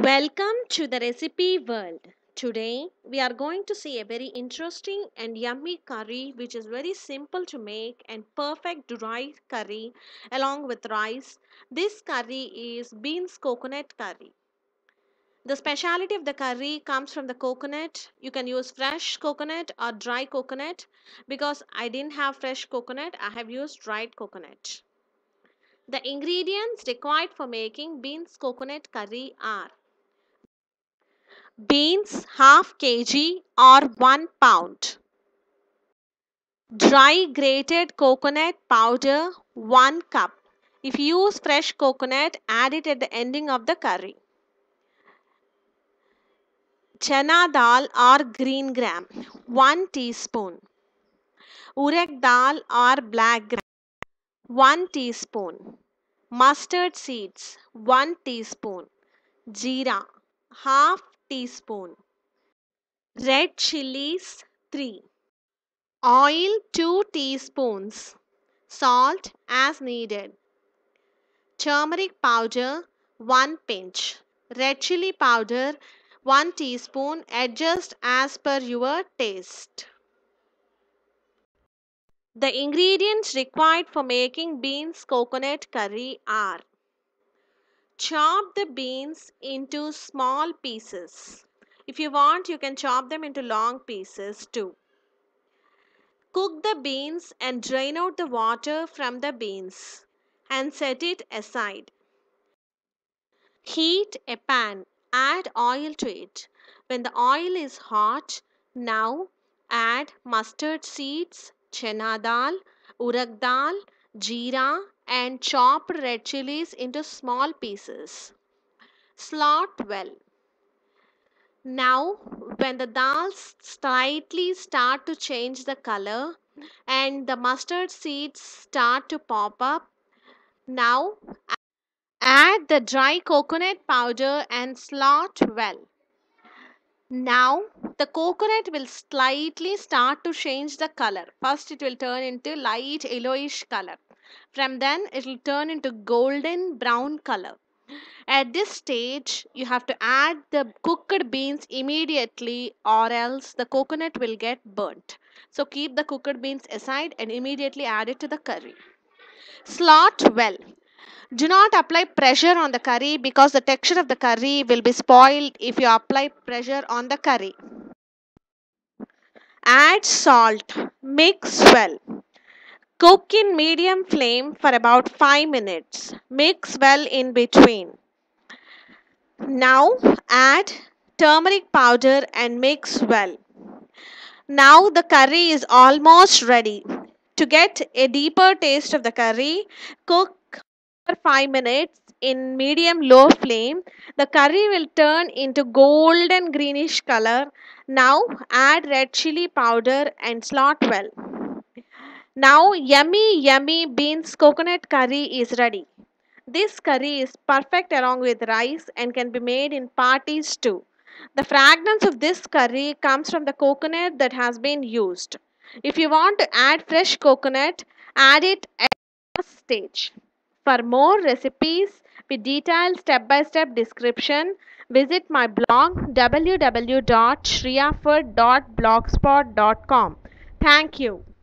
Welcome to the recipe world. Today we are going to see a very interesting and yummy curry which is very simple to make and perfect dry curry along with rice. This curry is beans coconut curry. The speciality of the curry comes from the coconut. You can use fresh coconut or dry coconut. Because I didn't have fresh coconut, I have used dried coconut. The ingredients required for making beans coconut curry are beans half kg or 1 pound, dry grated coconut powder 1 cup. If you use fresh coconut, add it at the ending of the curry. Chana dal or green gram 1 teaspoon. Urad dal or black gram 1 teaspoon. Mustard seeds 1 teaspoon. Jeera half teaspoon. Red chilies 3. Oil 2 teaspoons. Salt as needed. Turmeric powder 1 pinch. Red chili powder 1 teaspoon. Adjust as per your taste. The ingredients required for making beans coconut curry are: chop the beans into small pieces. If you want, you can chop them into long pieces too. Cook the beans and drain out the water from the beans and set it aside. Heat a pan. Add oil to it. When the oil is hot, now add mustard seeds, chana dal, urad dal, jeera and chopped red chilies into small pieces. Slot well. Now, when the dals slightly start to change the color and the mustard seeds start to pop up, now add the dry coconut powder and slot well. Now, the coconut will slightly start to change the color. First, it will turn into light yellowish color. From then, it will turn into golden brown color. At this stage, you have to add the cooked beans immediately or else the coconut will get burnt. So keep the cooked beans aside and immediately add it to the curry. Slot well. Do not apply pressure on the curry because the texture of the curry will be spoiled if you apply pressure on the curry. Add salt. Mix well. Cook in medium flame for about 5 minutes. Mix well in between. Now add turmeric powder and mix well. Now the curry is almost ready. To get a deeper taste of the curry, cook for 5 minutes in medium low flame. The curry will turn into golden greenish color. Now add red chili powder and slot well. Now yummy beans coconut curry is ready. This curry is perfect along with rice and can be made in parties too. The fragrance of this curry comes from the coconut that has been used. If you want to add fresh coconut, add it at this stage. For more recipes with detailed step-by-step description, visit my blog www.shriyafood.blogspot.com. Thank you.